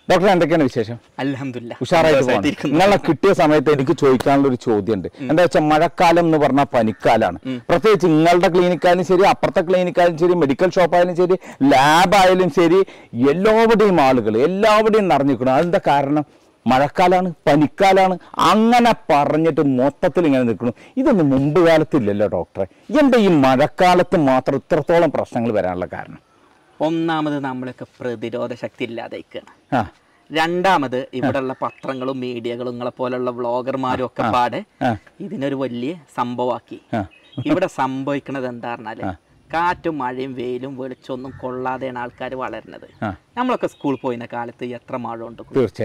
Doctor എന്തൊക്കെയാണ് വിശേഷം? അൽഹംദുലില്ലാ ഉഷാറായിട്ട് പോകുന്നു. നിങ്ങളെ കിട്ടിയ സമയത്ത് എനിക്ക് ചോദിക്കാനുള്ള ഒരു ചോദ്യമുണ്ട്. എന്താ വെച്ചാൽ മഴക്കാലം എന്ന് പറഞ്ഞാൽ പനിക്കാലാണ്. പ്രത്യേകിച്ച് നിങ്ങളുടെ ക്ലിനിക്കായാലും ശരി, അപ്പുറത്തെ ക്ലിനിക്കായാലും ശരി, മെഡിക്കൽ ഷോപ്പായാലും ശരി, ലാബായാലും ശരി, എല്ലാവരുടെയും ആളുകൾ എല്ലാവരുടെയും നിറഞ്ഞിരിക്കണം. അതെന്താ കാരണം? മഴക്കാലാണ്, പനിക്കാലാണ്, അങ്ങനെ പറഞ്ഞിട്ട് മൊത്തത്തിൽ ഇങ്ങനെ നിൽക്കണം. ഇതൊന്നും മുമ്പ് കാലത്തില്ലല്ലോ ഡോക്ടറെ. എന്താ ഈ മഴക്കാലത്ത് മാത്രം ഇത്രത്തോളം പ്രശ്നങ്ങൾ വരാനുള്ള കാരണം? ഒന്നാമത് നമ്മളൊക്കെ പ്രതിരോധ ശക്തി ഇല്ലാതായിക്കാണ്. രണ്ടാമത് ഇവിടെയുള്ള പത്രങ്ങളും മീഡിയകളും നിങ്ങളെ പോലുള്ള വ്ളോഗർമാരും ഒക്കെ പാടെ ഇതിനൊരു വലിയ സംഭവമാക്കി. ഇവിടെ സംഭവിക്കുന്നത് എന്താ പറഞ്ഞാല് കാറ്റും മഴയും വെയിലും വെളിച്ചൊന്നും കൊള്ളാതെയാണ് ആൾക്കാർ വളരുന്നത്. നമ്മളൊക്കെ സ്കൂളിൽ പോയിന്ന കാലത്ത് എത്ര മഴ ഉണ്ട്?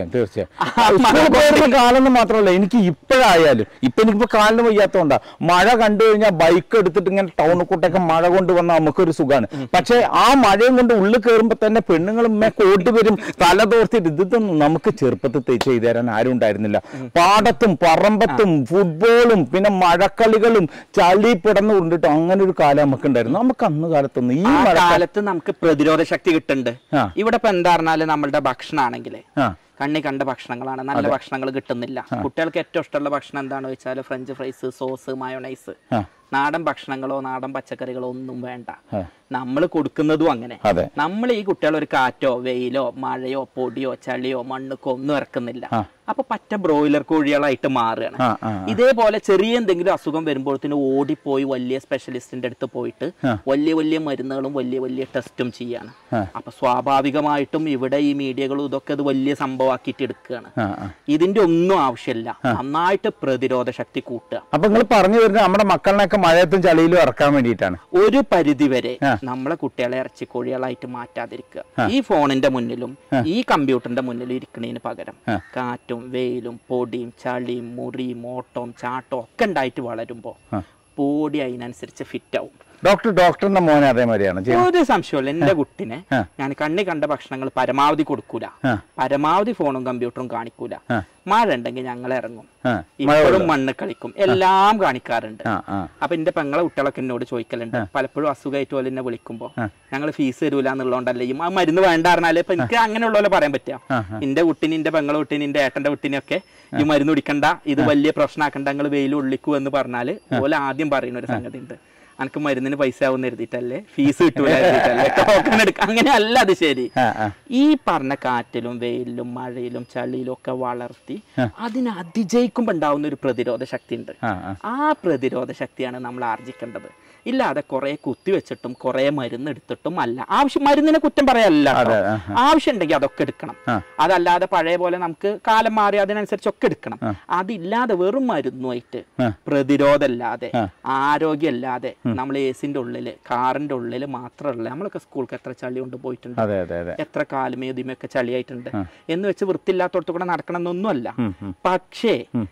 തീർച്ചയായും കാലം മാത്രമല്ല, എനിക്ക് ഇപ്പോഴായാലും എനിക്കിപ്പോ കാലിന് വയ്യാത്തോണ്ടാ. മഴ കണ്ടു കഴിഞ്ഞാൽ ബൈക്ക് എടുത്തിട്ട് ഇങ്ങനെ ടൗണിൽ കൂട്ടൊക്കെ മഴ കൊണ്ട് വന്നാൽ നമുക്കൊരു സുഖമാണ്. പക്ഷെ ആ മഴയും കൊണ്ട് ഉള്ളിൽ കയറുമ്പോ തന്നെ പെണ്ണുങ്ങളും കോട്ട് വരും, തല തോർത്തിട്ട്. ഇതൊന്നും നമുക്ക് ചെറുപ്പത്തിൽ ചെയ്തു തരാൻ ആരും ഉണ്ടായിരുന്നില്ല. പാടത്തും പറമ്പത്തും ഫുട്ബോളും പിന്നെ മഴക്കളികളും ചളി പിടന്നു കൊണ്ടിട്ട് അങ്ങനെ ഒരു കാലം നമുക്ക് ഉണ്ടായിരുന്നു. നമുക്ക് അന്ന് കാലത്തൊന്നും ഈ കാലത്ത് നമുക്ക് പ്രതിരോധ ശക്തി കിട്ടുന്നുണ്ട്. ഇവിടെ ഇപ്പൊ എന്താ പറഞ്ഞാല് നമ്മളുടെ ഭക്ഷണമാണെങ്കില് കണ്ണി കണ്ട ഭക്ഷണങ്ങളാണ്, നല്ല ഭക്ഷണങ്ങൾ കിട്ടുന്നില്ല. കുട്ടികൾക്ക് ഏറ്റവും ഇഷ്ടമുള്ള ഭക്ഷണം എന്താണെന്ന് വെച്ചാൽ ഫ്രഞ്ച് ഫ്രൈസ്, സോസ്, മയോണൈസ്. നാടൻ ഭക്ഷണങ്ങളോ നാടൻ പച്ചക്കറികളോ ഒന്നും വേണ്ട. നമ്മൾ കൊടുക്കുന്നതും അങ്ങനെ. നമ്മൾ ഈ കുട്ടികൾ ഒരു കാറ്റോ വെയിലോ മഴയോ പൊടിയോ ചളിയോ മണ്ണുക്കോ ഒന്നും ഇറക്കുന്നില്ല. അപ്പൊ പറ്റ ബ്രോയിലർ കോഴികളായിട്ട് മാറുകയാണ്. ഇതേപോലെ ചെറിയ എന്തെങ്കിലും അസുഖം വരുമ്പോഴത്തേനും ഓടിപ്പോയി വലിയ സ്പെഷ്യലിസ്റ്റിന്റെ അടുത്ത് പോയിട്ട് വലിയ വലിയ മരുന്നുകളും വലിയ വലിയ ടെസ്റ്റും ചെയ്യാണ്. അപ്പൊ സ്വാഭാവികമായിട്ടും ഇവിടെ ഈ മീഡിയകളും ഇതൊക്കെ അത് വലിയ സംഭവമാക്കിയിട്ട് എടുക്കുകയാണ്. ഇതിന്റെ ഒന്നും ആവശ്യമില്ല. നന്നായിട്ട് പ്രതിരോധ ശക്തി കൂട്ടുക. അപ്പൊ നിങ്ങൾ പറഞ്ഞു വരുന്നത് നമ്മുടെ മക്കളിനൊക്കെ മഴയത്തും ചളിയിലും ഇറക്കാൻ വേണ്ടിയിട്ടാണ്. ഒരു പരിധി വരെ നമ്മളെ കുട്ടികളെ ഇറച്ചിക്കോഴികളായിട്ട് മാറ്റാതിരിക്കുക. ഈ ഫോണിന്റെ മുന്നിലും ഈ കമ്പ്യൂട്ടറിന്റെ മുന്നിലും ഇരിക്കുന്നതിന് പകരം കാറ്റും വെയിലും പൊടിയും ചളിയും മുറിയും ഓട്ടവും ചാട്ടവും ഒക്കെ ഉണ്ടായിട്ട് വളരുമ്പോ ബോഡി അതിനനുസരിച്ച് ഫിറ്റ് ആവും. ഡോക്ടറിന്റെ മോനെ അതേമാതിരിയാണ്. ഒരു സംശയമില്ല. എന്റെ കുട്ടിനെ ഞാൻ കണ്ണി കണ്ട ഭക്ഷണങ്ങൾ പരമാവധി കൊടുക്കൂല, പരമാവധി ഫോണും കമ്പ്യൂട്ടറും കാണിക്കൂല. മഴ ഉണ്ടെങ്കിൽ ഞങ്ങൾ ഇറങ്ങും, ഇപ്പോഴും മണ്ണ് കളിക്കും, എല്ലാം കാണിക്കാറുണ്ട്. അപ്പൊ എന്റെ പെങ്ങളെ കുട്ടികളൊക്കെ എന്നോട് ചോദിക്കലുണ്ട്, പലപ്പോഴും അസുഖമായിട്ട് പോലെ എന്നെ വിളിക്കുമ്പോ ഞങ്ങൾ ഫീസ് തരൂല എന്നുള്ളതുകൊണ്ടല്ലേ ഈ മരുന്ന് വേണ്ട പറഞ്ഞാല്. ഇപ്പൊ എനിക്ക് അങ്ങനെയുള്ള പറയാൻ പറ്റുക. എന്റെ കുട്ടിന്, എന്റെ പെങ്ങളെ കുട്ടിന്, എന്റെ ഏട്ടന്റെ കുട്ടിനെയൊക്കെ ഈ മരുന്ന് കുടിക്കണ്ട, ഇത് വലിയ പ്രശ്നമാക്കണ്ട, ഞങ്ങൾ വെയിൽ ഉള്ളിക്കൂ എന്ന് പറഞ്ഞാല് ഓലെ ആദ്യം പറയുന്ന ഒരു സംഗതി ഉണ്ട്, എനിക്ക് മരുന്നിന് പൈസ ആവുന്ന എഴുതിയിട്ടല്ലേ, ഫീസ് കിട്ടൂല എഴുതിയിട്ടല്ലേ, ടോക്കൺ എടുക്കുക. അങ്ങനെയല്ല അത് ശരി. ഈ പറഞ്ഞ കാറ്റിലും വെയിലും മഴയിലും ചളിയിലും ഒക്കെ വളർത്തി അതിനെ അതിജയിക്കുമ്പോ ഉണ്ടാവുന്ന ഒരു പ്രതിരോധ ശക്തി ഉണ്ട്. ആ പ്രതിരോധ ശക്തിയാണ് നമ്മൾ ആർജിക്കേണ്ടത്. ഇല്ലാതെ കുറെ കുത്തിവെച്ചിട്ടും കുറെ മരുന്ന് എടുത്തിട്ടും അല്ല. മരുന്നിനെ കുറ്റം പറയല്ല, ആവശ്യം ഉണ്ടെങ്കിൽ അതൊക്കെ എടുക്കണം. അതല്ലാതെ പഴയ പോലെ നമുക്ക് കാലം മാറി അതിനനുസരിച്ചൊക്കെ എടുക്കണം. അതില്ലാതെ വെറും മരുന്നുമായിട്ട് പ്രതിരോധമല്ലാതെ ആരോഗ്യമല്ലാതെ നമ്മൾ എസിന്റെ ഉള്ളില് കാറിന്റെ ഉള്ളില് മാത്രമല്ല, നമ്മളൊക്കെ സ്കൂൾക്ക് എത്ര ചളി കൊണ്ട് പോയിട്ടുണ്ട്, എത്ര കാലുമേതിമൊക്കെ ചളിയായിട്ടുണ്ട് എന്ന് വെച്ച് വൃത്തിയില്ലാത്തോടത്ത് കൂടെ നടക്കണം എന്നൊന്നുമല്ല. പക്ഷേ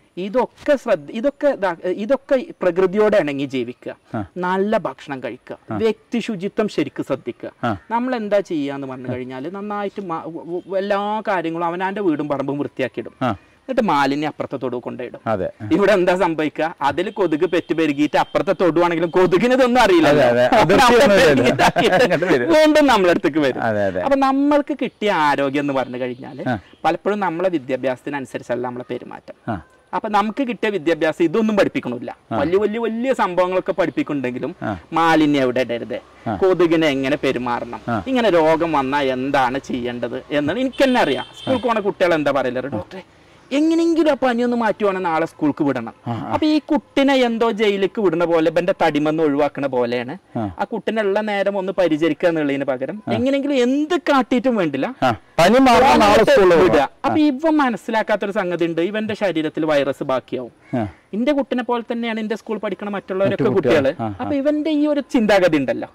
ഇതൊക്കെ പ്രകൃതിയോടെ ഇണങ്ങി ജീവിക്കുക, നല്ല ഭക്ഷണം കഴിക്കുക, വ്യക്തി ശുചിത്വം ശരിക്കും ശ്രദ്ധിക്കുക. നമ്മൾ എന്താ ചെയ്യാന്ന് പറഞ്ഞു കഴിഞ്ഞാൽ നന്നായിട്ട് എല്ലാ കാര്യങ്ങളും അവനാന്റെ വീടും പറമ്പും വൃത്തിയാക്കിയിടും. എന്നിട്ട് മാലിന്യം അപ്പുറത്തെ തൊടു കൊണ്ടിടും. ഇവിടെ എന്താ സംഭവിക്കുക? അതിൽ കൊതുക് പെറ്റുപെരുകിയിട്ട് അപ്പുറത്തെ തൊടുവാണെങ്കിലും കൊതുകിന് ഇതൊന്നും അറിയില്ല, വീണ്ടും നമ്മളടുത്തേക്ക് വരും. അപ്പൊ നമ്മൾക്ക് കിട്ടിയ ആരോഗ്യം എന്ന് പറഞ്ഞു കഴിഞ്ഞാല് പലപ്പോഴും നമ്മളെ വിദ്യാഭ്യാസത്തിനനുസരിച്ചല്ല നമ്മളെ പെരുമാറ്റം. അപ്പൊ നമുക്ക് കിട്ടിയ വിദ്യാഭ്യാസം ഇതൊന്നും പഠിപ്പിക്കണില്ല. വലിയ വലിയ വലിയ സംഭവങ്ങളൊക്കെ പഠിപ്പിക്കുന്നുണ്ടെങ്കിലും മാലിന്യം എവിടെ ഇടരുത്, കൊതുകിനെ എങ്ങനെ പെരുമാറണം, ഇങ്ങനെ രോഗം വന്നാൽ എന്താണ് ചെയ്യേണ്ടത് എന്നാണ് എനിക്ക് തന്നെ അറിയാം. സ്കൂളിൽ പോണ കുട്ടികൾ എന്താ പറയലോ, ഡോക്ടറെ എങ്ങനെയെങ്കിലും ആ പനിയൊന്ന് മാറ്റുവാണ്, നാളെ സ്കൂൾക്ക് വിടണം. അപ്പൊ ഈ കുട്ടിനെ എന്തോ ജയിലിലേക്ക് വിടുന്ന പോലെ ഇവന്റെ തടിമെന്ന് ഒഴിവാക്കണ പോലെയാണ് ആ കുട്ടിനുള്ള നേരം ഒന്ന് പരിചരിക്കുക എന്നുള്ളതിന് പകരം എങ്ങനെയെങ്കിലും എന്ത് കാട്ടിയിട്ടും വേണ്ടില്ല വിടുക. അപ്പൊ ഇവ മനസ്സിലാക്കാത്തൊരു സംഗതി ഉണ്ട്, ഇവന്റെ ശരീരത്തിൽ വൈറസ് ബാക്കിയാവും. എന്റെ കുട്ടിനെ പോലെ തന്നെയാണ് എന്റെ സ്കൂൾ പഠിക്കണ മറ്റുള്ളവരൊക്കെ കുട്ടികള്. അപ്പൊ ഇവന്റെ ഈ ഒരു ചിന്താഗതി ഉണ്ടല്ലോ,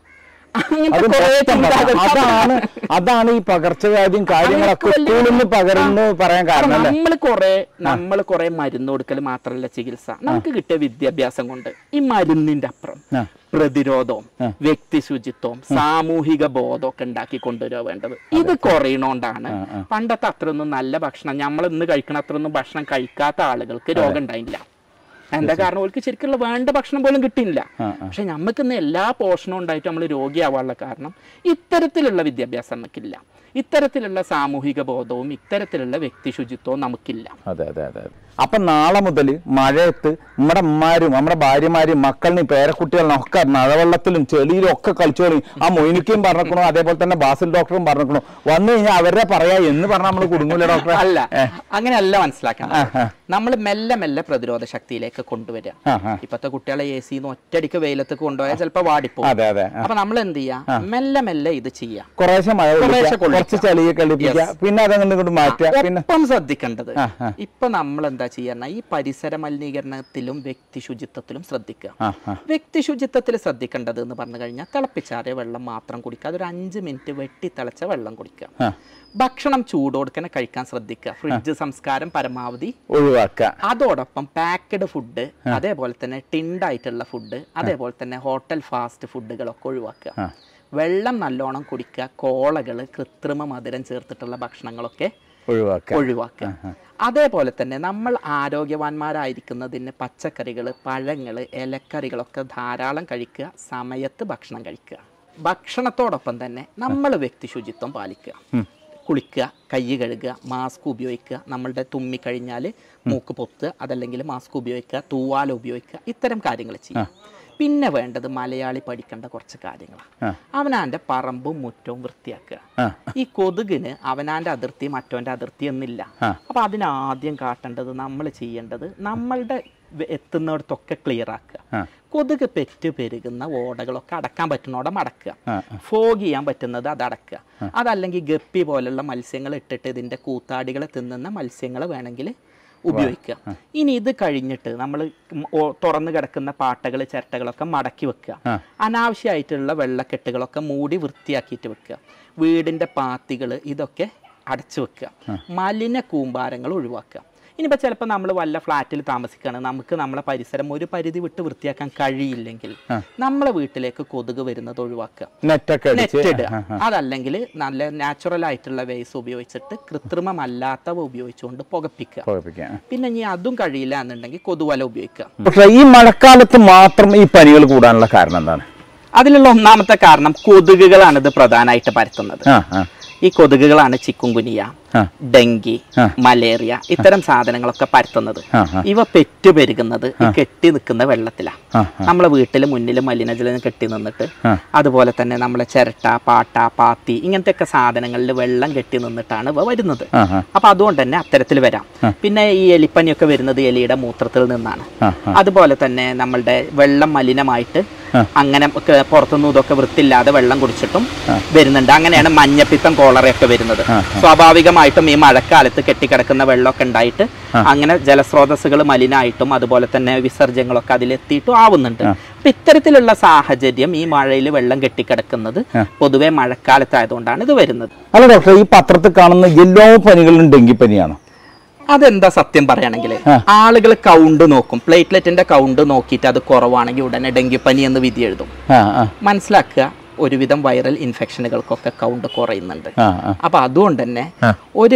അതാണ് ഈ പകർച്ചവ്യാധിയും കാര്യങ്ങളൊക്കെ സ്കൂളിൽ പകരുന്നു പറയാൻ കാരണം. നമ്മൾ കുറെ മരുന്ന് കൊടുക്കൽ മാത്രമല്ല ചികിത്സ. നമുക്ക് കിട്ടിയ വിദ്യാഭ്യാസം കൊണ്ട് ഈ മരുന്നിന്റെ അപ്പുറം പ്രതിരോധവും വ്യക്തി ശുചിത്വവും സാമൂഹിക ബോധവും ഒക്കെ ഉണ്ടാക്കി കൊണ്ടുവരിക വേണ്ടത്. ഇത് കുറയണോണ്ടാണ് പണ്ടത്തെ അത്രയൊന്നും നല്ല ഭക്ഷണം നമ്മൾ ഇന്ന് കഴിക്കണ അത്രയൊന്നും ഭക്ഷണം കഴിക്കാത്ത ആളുകൾക്ക് രോഗം ഉണ്ടായില്ല. എന്താ കാരണം? അവർക്ക് ശരിക്കുള്ള വേണ്ട ഭക്ഷണം പോലും കിട്ടിയില്ല. പക്ഷെ നമുക്ക് ഇന്ന് എല്ലാ പോഷണവും ഉണ്ടായിട്ട് നമ്മൾ രോഗിയാവാനുള്ള കാരണം ഇത്തരത്തിലുള്ള വിദ്യാഭ്യാസം നമുക്കില്ല. ഇത്തരത്തിലുള്ള സാമൂഹിക ബോധവും ഇത്തരത്തിലുള്ള വ്യക്തി ശുചിത്വവും നമുക്കില്ല. അതെ അതെ അതെ. അപ്പൊ നാളെ മുതൽ മഴയത്ത് നമ്മുടെ അമ്മമാരും നമ്മുടെ ഭാര്യമാരും മക്കളിനെയും പേരക്കുട്ടികളിനും ഒക്കെ മഴവെള്ളത്തിലും ചെളിയിലും ഒക്കെ കളിച്ചോളി. ആ മൊയ്നിക്കയും പറഞ്ഞിരിക്കണോ, അതേപോലെ തന്നെ ബാസിൽ ഡോക്ടറും പറഞ്ഞിരിക്കണോ, വന്നു കഴിഞ്ഞാൽ അവരെ പറയാ എന്ന് പറഞ്ഞാൽ നമ്മൾ കുടുങ്ങൂല ഡോക്ടറെ? അല്ല, അങ്ങനെയല്ല മനസ്സിലാക്കണം. നമ്മൾ മെല്ലെ മെല്ലെ പ്രതിരോധ ശക്തിയിലേക്ക് കൊണ്ടുവരിക. ഇപ്പത്തെ കുട്ടികളെ AC ഒറ്റടിക്ക് വെയിലത്ത് കൊണ്ടുപോയാൽ ചിലപ്പോൾ വാടിപ്പോ. അപ്പൊ നമ്മൾ എന്ത് ചെയ്യാ, മെല്ലെ മെല്ലെ ഇത് ചെയ്യാം. കുറേശ്ശെ മഴ കുറച്ച് ചളിയെ കളിപ്പിക്കുക, പിന്നെ അതങ്ങോട്ട് മാറ്റുക. പിന്നെ ഒപ്പം ശ്രദ്ധിക്കേണ്ടത് ഇപ്പൊ നമ്മൾ എന്താ ചെയ്യാ, ഈ പരിസര മലിനീകരണത്തിലും വ്യക്തി ശുചിത്വത്തിലും ശ്രദ്ധിക്കുക. വ്യക്തി ശുചിത്വത്തിൽ ശ്രദ്ധിക്കേണ്ടത് എന്ന് പറഞ്ഞു കഴിഞ്ഞാൽ തിളപ്പിച്ചാറിയ വെള്ളം മാത്രം കുടിക്കുക. അതൊരു 5 മിനിറ്റ് വെട്ടി തിളച്ച വെള്ളം കുടിക്കുക. ഭക്ഷണം ചൂടോടുക്കനെ കഴിക്കാൻ ശ്രദ്ധിക്കുക. ഫ്രിഡ്ജ് സംസ്കാരം പരമാവധി ഒഴിവാക്കുക. അതോടൊപ്പം പാക്ക്ഡ് ഫുഡ്, അതേപോലെ തന്നെ ടിൻഡായിട്ടുള്ള ഫുഡ്, അതേപോലെ തന്നെ ഹോട്ടൽ ഫാസ്റ്റ് ഫുഡുകളൊക്കെ ഒഴിവാക്കുക. വെള്ളം നല്ലോണം കുടിക്കുക. കോളകള്, കൃത്രിമ മധുരം ചേർത്തിട്ടുള്ള ഭക്ഷണങ്ങളൊക്കെ ഒഴിവാക്കുക. അതേപോലെ തന്നെ നമ്മൾ ആരോഗ്യവാന്മാരായിരിക്കുന്നതിന് പച്ചക്കറികൾ, പഴങ്ങൾ, ഇലക്കറികളൊക്കെ ധാരാളം കഴിക്കുക. സമയത്ത് ഭക്ഷണം കഴിക്കുക. ഭക്ഷണത്തോടൊപ്പം തന്നെ നമ്മൾ വ്യക്തി ശുചിത്വം പാലിക്കുക. കുളിക്കുക, കൈ കഴുകുക, മാസ്ക് ഉപയോഗിക്കുക. നമ്മളുടെ തുമ്മിക്കഴിഞ്ഞാൽ മൂക്ക് പൊത്തുക, അതല്ലെങ്കിൽ മാസ്ക് ഉപയോഗിക്കുക, തൂവാല ഉപയോഗിക്കുക. ഇത്തരം കാര്യങ്ങൾ ചെയ്യുക. പിന്നെ വേണ്ടത് മലയാളി പഠിക്കേണ്ട കുറച്ച് കാര്യങ്ങളാണ്. അവനാന്റെ പറമ്പും മുറ്റവും വൃത്തിയാക്കുക. ഈ കൊതുകിന് അവനാന്റെ അതിർത്തി മറ്റവന്റെ അതിർത്തി എന്നില്ല. അപ്പൊ അതിനാദ്യം കാട്ടേണ്ടത്, നമ്മൾ ചെയ്യേണ്ടത്, നമ്മളുടെ എത്തുന്നിടത്തൊക്കെ ക്ലിയർ ആക്കുക. കൊതുക് പെറ്റ് പെരുകുന്ന ഓടകളൊക്കെ അടക്കാൻ പറ്റുന്നോടെ അടക്കുക. ഫോഗ് ചെയ്യാൻ പറ്റുന്നത് അത് അടക്കുക. അതല്ലെങ്കിൽ ഗപ്പി പോലുള്ള മത്സ്യങ്ങൾ ഇട്ടിട്ട് ഇതിന്റെ കൂത്താടികളെ തിന്നുന്ന മത്സ്യങ്ങൾ വേണമെങ്കിൽ ഉപയോഗിക്കുക. ഇനി ഇത് കഴിഞ്ഞിട്ട് നമ്മൾ തുറന്നു കിടക്കുന്ന പാട്ടകൾ, ചിരട്ടകളൊക്കെ മടക്കി വെക്കുക. അനാവശ്യമായിട്ടുള്ള വെള്ളക്കെട്ടുകളൊക്കെ മൂടി വൃത്തിയാക്കിയിട്ട് വെക്കുക. വീടിന്റെ പാത്തികൾ ഇതൊക്കെ അടച്ചു വെക്കുക. മലിന കൂമ്പാരങ്ങൾ ഒഴിവാക്കുക. ഇനിയിപ്പോൾ ചിലപ്പോൾ നമ്മൾ വല്ല ഫ്ലാറ്റിൽ താമസിക്കുകയാണ്, നമുക്ക് നമ്മളെ പരിസരം ഒരു പരിധി വിട്ട് വൃത്തിയാക്കാൻ കഴിയില്ലെങ്കിൽ നമ്മളെ വീട്ടിലേക്ക് കൊതുക് വരുന്നത് ഒഴിവാക്കുക. നെറ്റ് ഇടുക. അതല്ലെങ്കിൽ നല്ല നാച്ചുറൽ ആയിട്ടുള്ള വേസ് ഉപയോഗിച്ചിട്ട് കൃത്രിമമല്ലാത്തവ ഉപയോഗിച്ചുകൊണ്ട് പുകപ്പിക്കുക. പിന്നെ ഇനി അതും കഴിയില്ല എന്നുണ്ടെങ്കിൽ കൊതുവല ഉപയോഗിക്കുക. പക്ഷേ ഈ മഴക്കാലത്ത് മാത്രം ഈ പനികൾ കൂടാനുള്ള കാരണം എന്താണ്? അതിലുള്ള ഒന്നാമത്തെ കാരണം കൊതുകുകളാണ് ഇത് പ്രധാനമായിട്ട് പരത്തുന്നത്. ഈ കൊതുകുകളാണ് ചിക്കുൻകുനിയ, ഡെങ്കി, മലേറിയ ഇത്തരം സാധനങ്ങളൊക്കെ പരത്തുന്നത്. ഇവ പെറ്റുപെരുകുന്നത് ഈ കെട്ടി നിൽക്കുന്ന വെള്ളത്തിലാണ്. നമ്മളെ വീട്ടിൽ മുന്നിൽ മലിനജലം കെട്ടി നിന്നിട്ട്, അതുപോലെ തന്നെ നമ്മളെ ചിരട്ട, പാട്ട, പാത്തി ഇങ്ങനത്തെ സാധനങ്ങളിൽ വെള്ളം കെട്ടി നിന്നിട്ടാണ് ഇവ വരുന്നത്. അപ്പൊ അതുകൊണ്ട് തന്നെ അത്തരത്തിൽ വരാം. പിന്നെ ഈ എലിപ്പനിയൊക്കെ വരുന്നത് എലിയുടെ മൂത്രത്തിൽ നിന്നാണ്. അതുപോലെ തന്നെ നമ്മളുടെ വെള്ളം മലിനമായിട്ട് അങ്ങനെ പുറത്തുനിന്നും ഇതൊക്കെ വൃത്തിയില്ലാതെ വെള്ളം കുടിച്ചിട്ടും വരുന്നുണ്ട്. അങ്ങനെയാണ് മഞ്ഞപ്പിത്തം, കോളറയൊക്കെ വരുന്നത്. സ്വാഭാവികമായിട്ടും ഈ മഴക്കാലത്ത് കെട്ടിക്കിടക്കുന്ന വെള്ളമൊക്കെ ഉണ്ടായിട്ട് അങ്ങനെ ജലസ്രോതസ്സുകൾ മലിനായിട്ടും അതുപോലെ തന്നെ വിസർജ്യങ്ങളൊക്കെ അതിലെത്തിയിട്ടും ആവുന്നുണ്ട്. അപ്പൊ ഇത്തരത്തിലുള്ള സാഹചര്യം, ഈ മഴയിൽ വെള്ളം കെട്ടിക്കിടക്കുന്നത് പൊതുവെ മഴക്കാലത്തായതുകൊണ്ടാണ് ഇത് വരുന്നത്. അല്ല ഡോക്ടർ, ഈ പത്രത്തിൽ കാണുന്ന എല്ലാ പനികളും ഡെങ്കിപ്പനിയാണോ? അതെന്താ സത്യം പറയുകയാണെങ്കിൽ ആളുകൾ കൗണ്ട് നോക്കും. പ്ലേറ്റ്ലെറ്റിന്റെ കൗണ്ട് നോക്കിയിട്ട് അത് കുറവാണെങ്കിൽ ഉടനെ ഡെങ്കിപ്പനി എന്ന് വിധി എഴുതും. മനസ്സിലാക്കുക, ഒരുവിധം വൈറൽ ഇൻഫെക്ഷനുകൾക്കൊക്കെ കൗണ്ട് കുറയുന്നുണ്ട്. അപ്പൊ അതുകൊണ്ട് തന്നെ ഒരു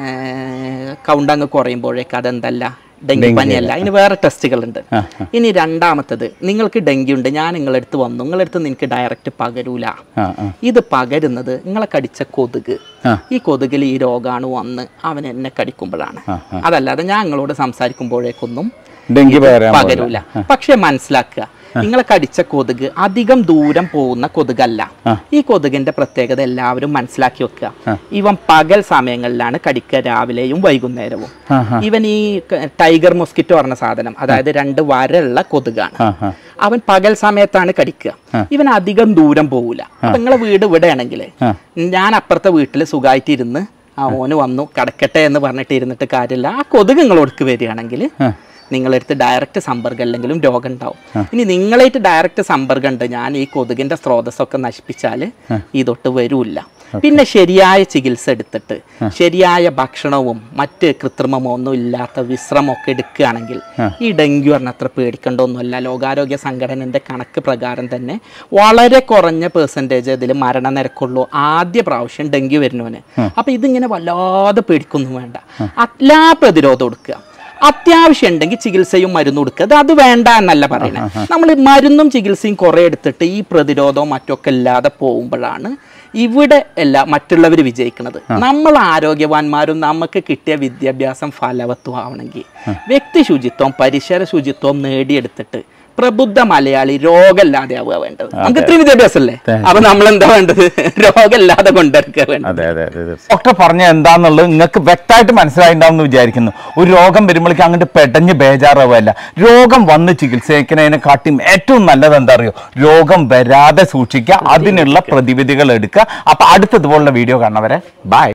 കൗണ്ട് അങ്ങ് കുറയുമ്പോഴേക്ക് അതെന്തല്ല, ഡെങ്കിപ്പനി അല്ല, അതിന് വേറെ ടെസ്റ്റുകൾ ഉണ്ട്. ഇനി രണ്ടാമത്തത്, നിങ്ങൾക്ക് ഡെങ്കി ഉണ്ട്, ഞാൻ നിങ്ങളടുത്ത് വന്നു, നിങ്ങളടുത്ത് നിനക്ക് ഡയറക്റ്റ് പകരൂല. ഇത് പകരുന്നത് നിങ്ങളെ കടിച്ച കൊതുക്, ഈ കൊതുകിൽ ഈ രോഗാണു വന്ന് അവൻ എന്നെ കടിക്കുമ്പോഴാണ്. അതല്ലാതെ ഞാൻ നിങ്ങളോട് സംസാരിക്കുമ്പോഴേക്കൊന്നും ഡെങ്കി പകരൂല. പക്ഷെ മനസ്സിലാക്കുക, നിങ്ങളെ കടിച്ച കൊതുക് അധികം ദൂരം പോകുന്ന കൊതുകല്ല. ഈ കൊതുകിന്റെ പ്രത്യേകത എല്ലാവരും മനസ്സിലാക്കി വെക്കുക. ഇവൻ പകൽ സമയങ്ങളിലാണ് കടിക്കുക, രാവിലെയും വൈകുന്നേരവും. ഇവൻ ഈ ടൈഗർ മൊസ്കിറ്റോ പറഞ്ഞ സാധനം, അതായത് 2 വരയുള്ള കൊതുകാണ്. അവൻ പകൽ സമയത്താണ് കടിക്കുക. ഇവൻ അധികം ദൂരം പോകൂല. അപ്പൊ നിങ്ങളെ വീട് ഇവിടെ ആണെങ്കിൽ ഞാൻ അപ്പുറത്തെ വീട്ടിൽ സുഖമായിട്ട് ഇരുന്ന് ഓന് വന്നു കടക്കട്ടെ എന്ന് പറഞ്ഞിട്ട് ഇരുന്നിട്ട് കാര്യമില്ല. ആ കൊതുക് നിങ്ങളോടക്ക് വരികയാണെങ്കിൽ നിങ്ങളടുത്ത് ഡയറക്റ്റ് സമ്പർക്കം അല്ലെങ്കിലും രോഗം ഉണ്ടാവും. ഇനി നിങ്ങളായിട്ട് ഡയറക്റ്റ് സമ്പർക്കം ഉണ്ട്, ഞാൻ ഈ കൊതുകിന്റെ സ്രോതസ്സൊക്കെ നശിപ്പിച്ചാൽ ഇതൊട്ട് വരൂല്ല. പിന്നെ ശരിയായ ചികിത്സ എടുത്തിട്ട് ശരിയായ ഭക്ഷണവും മറ്റ് കൃത്രിമമോ ഒന്നും ഇല്ലാത്ത വിശ്രമമൊക്കെ എടുക്കുകയാണെങ്കിൽ ഈ ഡെങ്കി പറഞ്ഞ അത്ര പേടിക്കേണ്ടതൊന്നുമല്ല. ലോകാരോഗ്യ സംഘടനയുടെ കണക്ക് പ്രകാരം തന്നെ വളരെ കുറഞ്ഞ പെർസെൻറ്റേജ് ഇതിൽ മരണനിരക്കുള്ളൂ ആദ്യ പ്രാവശ്യം ഡെങ്കി വരുന്നവന്. അപ്പൊ ഇതിങ്ങനെ വല്ലാതെ പേടിക്കൊന്നും വേണ്ട. എല്ലാ പ്രതിരോധം കൊടുക്കുക. അത്യാവശ്യം ഉണ്ടെങ്കിൽ ചികിത്സയും മരുന്നും കൊടുക്കുക. അത് വേണ്ട എന്നല്ല പറയുന്നത്. നമ്മൾ മരുന്നും ചികിത്സയും കുറെ എടുത്തിട്ട് ഈ പ്രതിരോധവും മറ്റൊക്കെ ഇല്ലാതെ പോകുമ്പോഴാണ് ഇവിടെ അല്ല മറ്റുള്ളവർ വിജയിക്കുന്നത്. നമ്മൾ ആരോഗ്യവാന്മാരും നമുക്ക് കിട്ടിയ വിദ്യാഭ്യാസം ഫലവത്വമാവണമെങ്കിൽ വ്യക്തി ശുചിത്വം പരിസര ശുചിത്വം നേടിയെടുത്തിട്ട് പ്രബുദ്ധ മലയാളി രോഗമില്ലാതെ ആവുക വേണ്ടത്. നമുക്ക് ഇത്രയും വിദ്യാഭ്യാസം അല്ലേ, അപ്പൊ നമ്മൾ എന്താ വേണ്ടത്? രോഗമില്ലാതെ കൊണ്ടെടുക്കുക വേണ്ടത്. ഡോക്ടർ പറഞ്ഞ എന്താന്നുള്ളത് നിങ്ങൾക്ക് വ്യക്തമായിട്ട് മനസ്സിലായിട്ടുണ്ടാവും വിചാരിക്കുന്നു. ഒരു രോഗം വരുമ്പോഴേക്കും അങ്ങോട്ട് പെടഞ്ഞ് ബേജാറാവുകയല്ല. രോഗം വന്ന് ചികിത്സിക്കുന്നതിനെക്കാട്ടിയും ഏറ്റവും നല്ലത് എന്താ അറിയോ? രോഗം വരാതെ സൂക്ഷിക്കുക, അതിനുള്ള പ്രതിവിധികൾ എടുക്കുക. അപ്പൊ അടുത്തതുപോലുള്ള വീഡിയോ കാണുന്നവരെ ബൈ.